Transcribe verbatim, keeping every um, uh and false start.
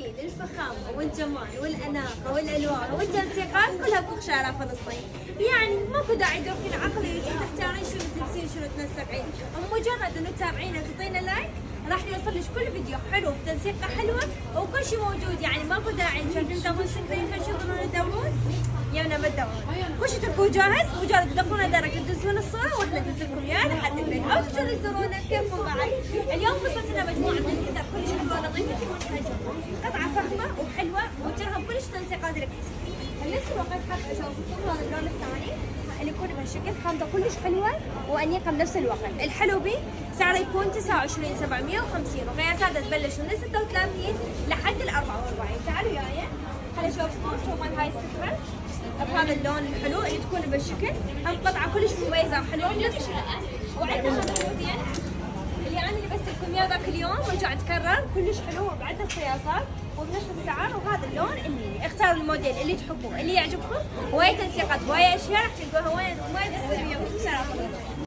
التفاصيل، الفخامة والجمال والأناقة والألوان والتنسيقات كلها بفوق شارع فلسطين. يعني ماكو داعي تدورين عقلك وتحتارين شنو تلبسين شنو تنسقين، مجرد انه تتابعينا وتعطينا لايك راح يوصل لك كل فيديو حلو بتنسيقه حلوه وكل شيء موجود. يعني ماكو داعي تشوفين تبون تشترين فشي تظلون تدورون يانا ما تدورون، كل شيء تلقوه جاهز مجرد تدخلون دارك تدزون الصوره واحنا ندزلكم اياه لحد البيت او تجون تزورونا كيفكم بعد. اليوم وصلت لنا مجموعه من القطع كلش حلوه لطيفه وتعجبكم، قطعه فخمه وحلوه وجرها بكلش تنسيقات لك. بنفس الوقت حاب اشوفكم هذا اللون الثاني اللي يكون بهالشكل، خامته كلش حلوه وانيقه بنفس الوقت. الحلو به سعره يكون تسعة وعشرين سبعمية وخمسين وقياساته تبلش من ستة وثلاثين لحد ال أربعة وأربعين. تعالوا وياي خليني اشوفكم شو مال هاي السفره بهذا اللون الحلو اللي تكون بهالشكل. هم قطعه كلش مميزه وحلوه بنفس الوقت. وعندنا هالموديل اللي انا لبست لكم اياه ذاك اليوم ورجع تكرر كلش حلو وبعدة قياسات وبنفس السعر. وهذا اللون اللي اختاروا الموديل اللي تحبوه اللي يعجبكم. وايد تنسيقات وايد اشياء راح تلقوها وين وين بالسعر.